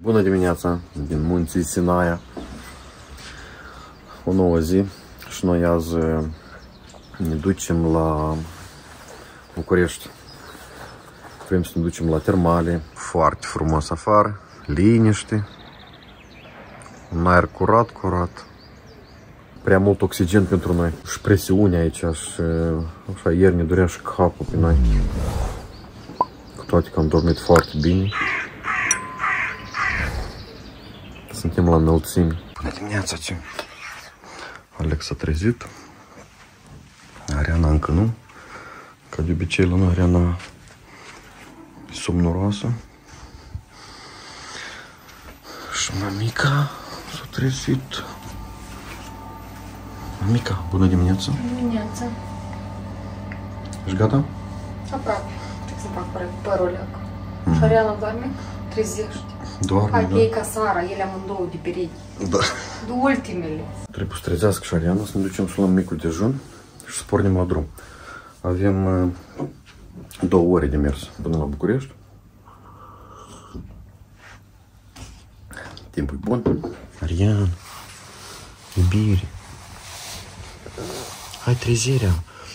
Bună dimineața din munții Sinaia. O nouă zi și noi azi ne ducem la București. Vrem să ne ducem la termale. Foarte frumos afară, liniște, un aer curat. Prea mult oxigen pentru noi și presiune aici și așa ieri ne durea și capul pe noi. Cu toate că am dormit foarte bine. Suntem la înălțime. Bună dimineața, ce? Alex s-a trezit. Ariana încă nu. Ca de obicei la noi Ariana e somnoroasă. Și mamica s-a trezit. Mamica, bună dimineața. Bună dimineața. Ești gata? Aproape. Trebuie să fac părul ăla. Și Ariana doarme? Trezește. Doarme, hai da. pe ei ca Sara, ele amândouă de perechi. Da. De ultimele. Trebuie să trezească și Ariana, să ne ducem să luăm micul dejun și să pornim la drum. Avem 2 ore de mers până la București. Timpul e bun. Ariana, iubire. Hai trezirea.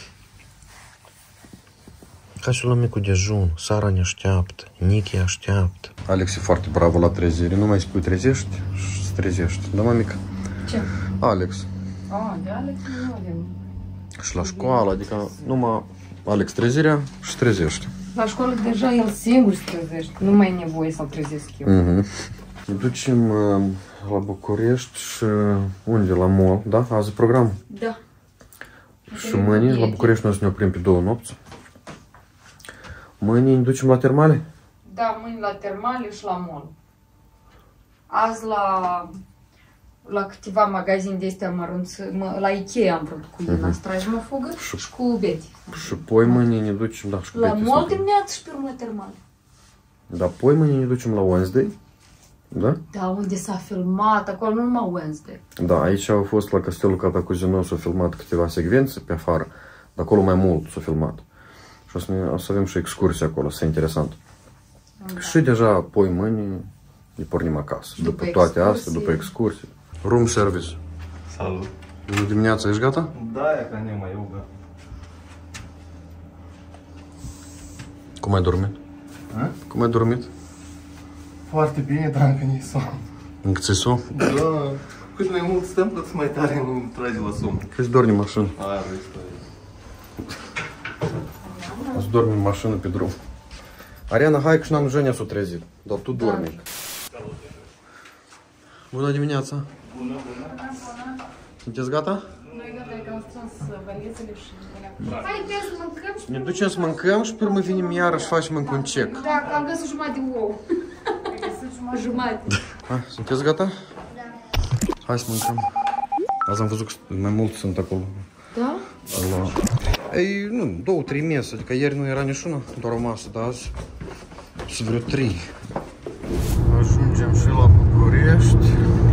Hai să luăm micul dejun. Sara ne așteaptă. Nichi așteaptă. Alex e foarte bravo la trezire. Nu mai spui trezești și se trezești. Da, mamica? Ce? Alex. De Alex nu avem. Și la școală, adică numai Alex trezirea și trezește. La școală deja el singur se trezește. Nu mai e nevoie să-l trezesc eu. Ne ducem la București și unde? La mall, da? Azi e program. Da. Și mâine la București noi să ne oprim pe 2 nopți. Mâine ne ducem la termale? Da, mâine la termale și la mall. Azi la câteva magazine de astea mărunți, la Ikea am vrut cu Ina, stragi mă fugă și cu Betty. Și poi mâine ne ducem, da, și cu La Betty. mall dimineață și pe urmă la termale. Da, poi mâine ne ducem la Wednesday. Da? Da, unde s-a filmat, acolo nu numai Wednesday. Da, aici au fost la Castelul Catacuzinos, s-au filmat câteva secvențe pe afară, dar acolo mai mult s-au filmat. Și o să avem și excursie acolo, să interesant. Da. Și deja apoi mâine ne pornim acasă. După toate astea, după excursie. Room service. Salut! Bună dimineața, ești gata? Da, e ca nema yoga. Cum ai dormit? A? Cum ai dormit? Foarte bine, dar încă nu-i somn. Încă ți-e somn? Da, cât mai mult stăm, cât mai tare nu trage la somn. Că-ți dormi în mașină. Aia este. Îți dormi în mașină pe drum. Ariana, hai că și n-am Jenia s-o trezit. Dar tu dormi. Bună dimineața! Bună! Sunteți gata? Noi gata, că am strâns valizele și hai, să mâncăm și... Ne ducem să mâncăm și pe urmă venim iarăși facem încă un check. Da, că am găsit jumătate de ou. Am găsit jumătate. Hai, sunteți gata? Da. Hai să mâncăm. Azi am văzut că mai mulți sunt acolo. Da? Ei, nu, 2-3 mese, adică ieri nu era niciuna, doar o masă, dar azi sunt vreo 3. Ajungem și la București.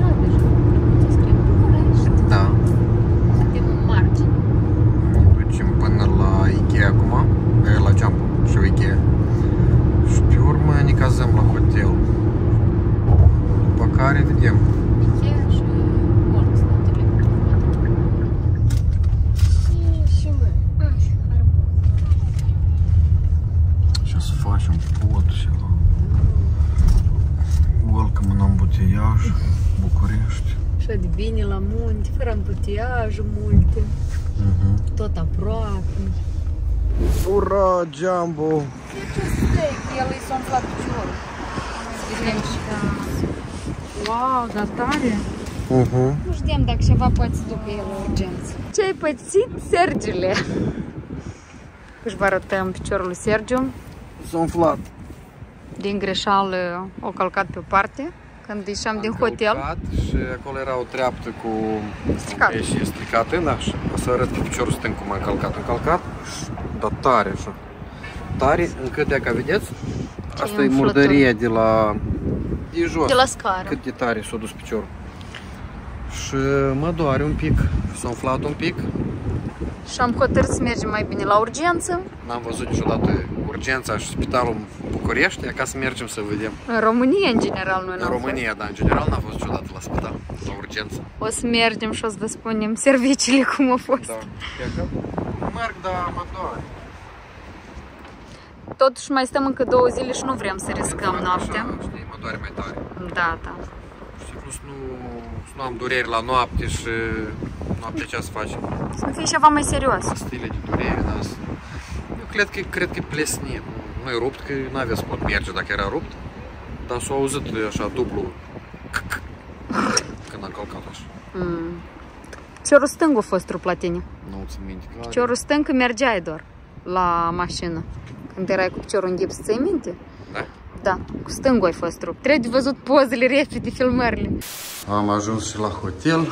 Da. Suntem în margine. Ne ducem până la Ikea acum, la Jumbo și Ikea. Și pe urmă ne cazăm la hotel. După care vedem. Ikea și mult snutele. Și o să facem pod și la welcome în ambuteiaj, București. Așa de bine la munte, fără ambuteiaje multe. Tot aproape. Ura, Jumbo! Ce steak, el îi s-a umflat piciorul. Vedem și ca... Wow, dar tare! Nu știam dacă ceva poate să ducă el la urgență. Ce ai pățit, Sergiule? Își vă arătăm piciorul lui Sergiu. S-a umflat. Din greșeală o călcat pe o parte când ieșeam din hotel. Și acolo era o treaptă cu Stricat. ieșiri stricate, da, și o să arăt pe piciorul stâng cum am încălcat. Încălcat, dar tare așa. Tare, încât de ca vedeți, asta e murdăria de la... de jos. De la scară. Cât de tare s-a dus piciorul. Și mă doare un pic, s-a umflat un pic. Și am hotărât să mergem mai bine la urgență. N-am văzut niciodată urgența și spitalul în București, ca să mergem să vedem. În România, în general, noi În România, da, în general n-am văzut niciodată la spital, la urgență. O să mergem și o să vă spunem serviciile cum au fost. Da. Merg, dar mă doare. Totuși mai stăm încă 2 zile și nu vrem să riscăm noaptea. Așa, știi, mă doare mai tare. Da, da. Și plus nu am dureri la noapte și noaptea ce să facem? Să fie ceva mai serios. Pastile de durere, da. Eu cred că e plesnit. Nu e rupt, că n-avea să pot merge dacă era rupt. Dar s-a auzit așa dublu când am călcat așa. Piciorul stâng a fost trup la tine. Nu ți minte. Piciorul stâng că mergeai doar la mașină. Când erai cu piciorul în gips, ți-ai minte? Da? Da, cu stângul ai fost trup. Trebuie de văzut pozele repede, filmările. Am ajuns și la hotel.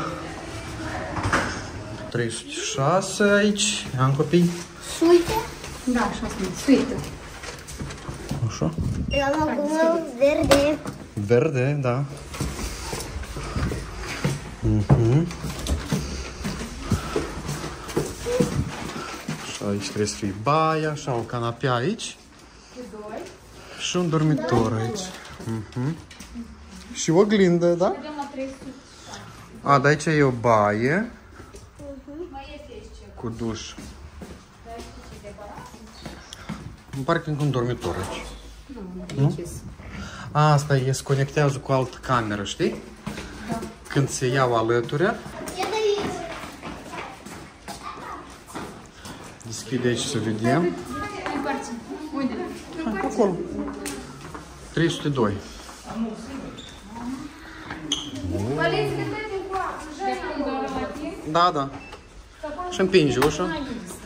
306 aici. Am copii. Suite? Da, așa spune, suite. Așa? Eu am acum verde. Verde, da. Și aici trebuie să fie baia, așa o canapea aici. Și un dormitor aici. Și o oglindă, da? A, dar aici e o baie. Cu duș. Îmi pare că încă un dormitor aici. Nu? A, asta e, se conectează cu altă cameră, știi? Da. Când se iau alături. Deschide aici să vedem. Acolo. 302. Da, da. Și împinge ușa.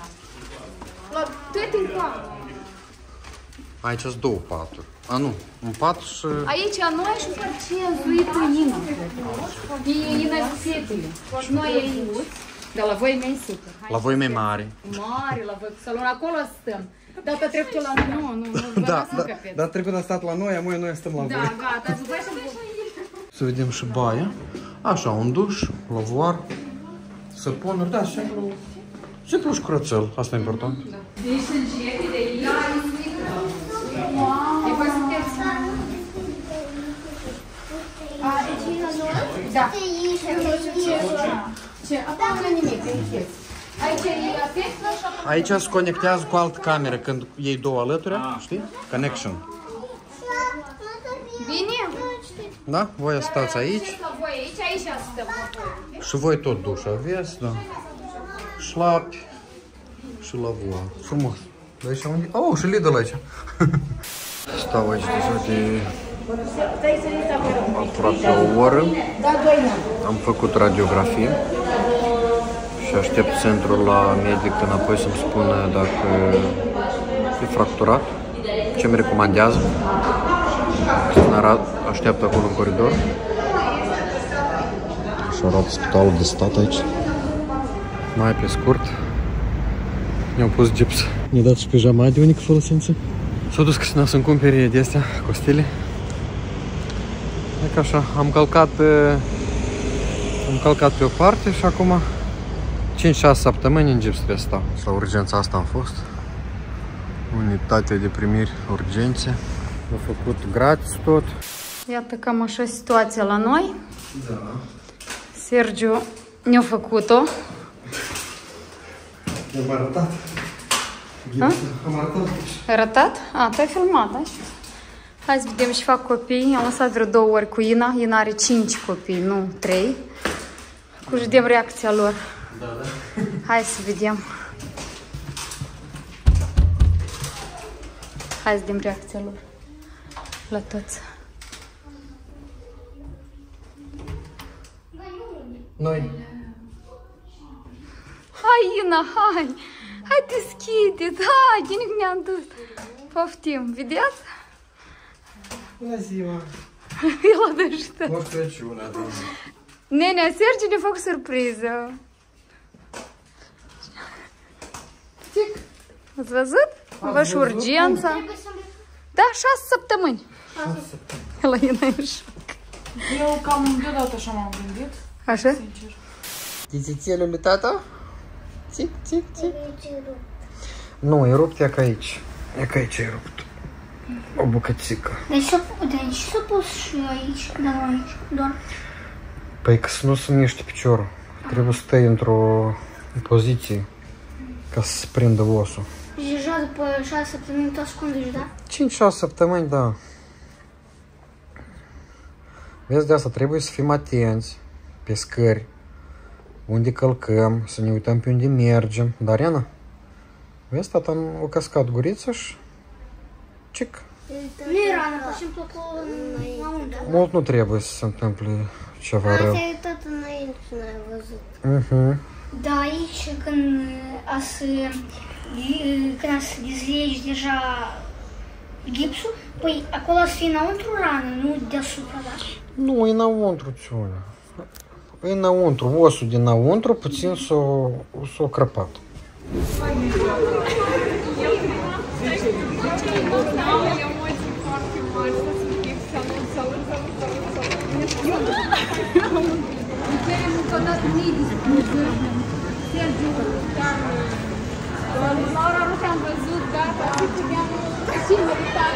Aici sunt 2 paturi. A, nu. Un pat și... Aici noi și parcenzuitul Ina. Ina cu fetele. Și noi aici. Dar la voi mai super. La voi mai mari. Mare, la voi cu salon. Acolo stăm. Data trecută la noi. Nu, Da, dar trecut a stat la noi, amoi noi stăm la voi. Da, gata. Să vedem și baia. Așa, un duș, lavoar, săponuri, da, simplu și curățel. Asta e important. Da. Aici se conectează cu altă cameră când iei 2 alături, știi? Connection. Bine? Da? Voi stați aici. Aici stăm. Și voi tot duș aveți, da. Șlapi și lavoar. Frumos. De aici unde? Oh, și Lidl aici. Stau aici deja de aproape o oră. Am făcut radiografie și aștept centrul la medic înapoi să-mi spună dacă e fracturat, ce mi recomandează. Așteaptă acolo în coridor. Așa arată spitalul de stat aici. Mai pe scurt, ne-au pus gips. Ne-a dat și pijama de unică folosință. S-au dus Cristina să-mi cumpere de astea, costile. E ca așa, am calcat pe o parte și acum 5-6 săptămâni în gips trebuie să stau. La urgența asta am fost. Unitate de primiri urgențe. Am făcut gratis tot. Iată cam așa situația la noi. Da. Sergiu ne-a făcut-o. Am arătat. Am arătat. Ai arătat? A, tu ai filmat, da? Hai să vedem ce fac copiii. Am lăsat vreo 2 ori cu Ina. Ina are 5 copii, nu 3. Cu și vedem reacția lor. Da, da. Hai să vedem. Hai să vedem reacția lor. La toți. Noi. Hai, Ina, hai! Hai, deschide! Hai, nimic mi-am dus. Poftim, vedeți? Bună ziua! El a dăștă. Moș Crăciun, Nenea, Sergiu ne fac surpriză. Ați văzut? Vă și urgența. Da, 6 săptămâni. 6 săptămâni. La Ina e șoc. Eu cam deodată așa m-am gândit. Așa? Sincer. Dițițelul lui tata? Țic, țic, țic. Aici e rupt. Nu, e rupt, e ca aici. E ca aici e rupt. O bucățică. Deci să pus și aici, dar nu aici, doar. Păi că să nu se miște piciorul. Trebuie să stai într-o poziție ca să se prindă osul. Și deja după 6 săptămâni tot ascundești, da? 5-6 săptămâni, da. Vezi, de asta trebuie să fim atenți pe scări, unde călcăm, să ne uităm pe unde mergem. Dar, Iana, vezi, tata o cascat gurița și cic. Nu e rană, pur și simplu acolo înăuntru. Mult nu trebuie să se întâmple ceva rău. Asta e tot înainte, n-ai văzut. Da, aici când a să dezlegi deja gipsul, păi acolo să fie înăuntru rană, nu deasupra, da? Nu, e înăuntru, Țiunea. E înăuntru, osul dinăuntru, puțin s-o crăpat. Laura nu te-am văzut, gata, și meritat.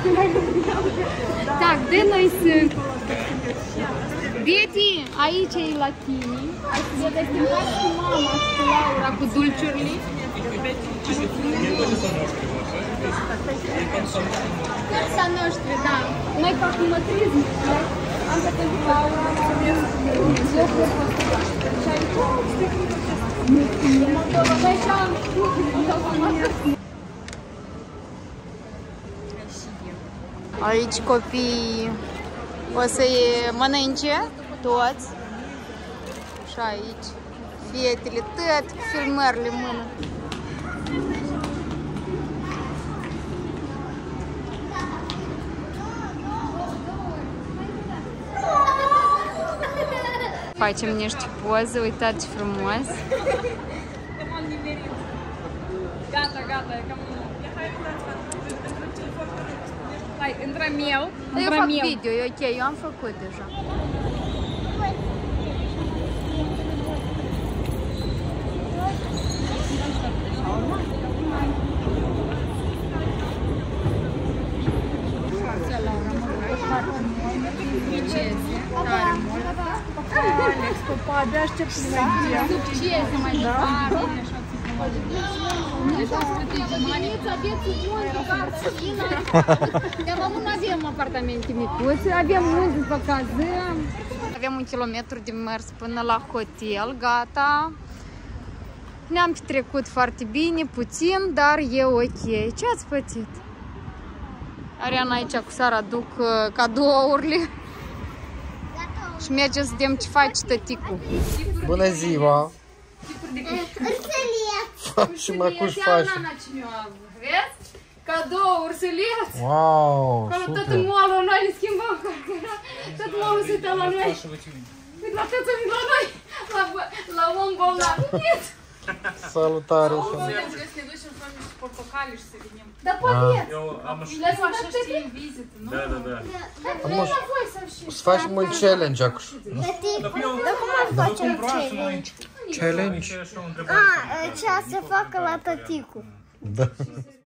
Так, де noi sunt? Beti, aici e la tine. Ai să te schimbat cu mama și cu Laura, cu dulciurile. Cursa noștri, da. Noi fac mătrism. Am să pentru Laura, locul și aici. Aici copiii o să-i mănânce toți. Și aici fetele tot cu filmările în mână. Facem niște poze, uitați frumos. Gata, gata, e cam... Hai, intrăm eu. Eu fac video, e ok, eu am făcut deja. Alex, papa, abia aștept să mai Succese mai departe. Dar la nu avem apartamente micuțe, avem multe după cazăm. Avem 1 kilometru de mers până la hotel, gata. Ne-am petrecut foarte bine, puțin, dar e ok. Ce ați pățit? Ariana aici cu Sara duc cadourile. Și mergem să vedem ce face tăticul. Bună ziua! Și măcuși faci. Vezi? Cadou, ursuleț! Wow, Tot super! în molul noi ne schimbăm. Tot molul se uită la noi. Uite la tăță, la noi. La om bolnav. Salutare! Trebuie să ne ducem să facem niște portocali și să venim. Da, poate. Eu am și... Lăsăm așa știi în vizită, nu? Da, da, da. Să facem un challenge acum. Dar cum ar face challenge? Challenge? Ce să facă la tăticul? Da.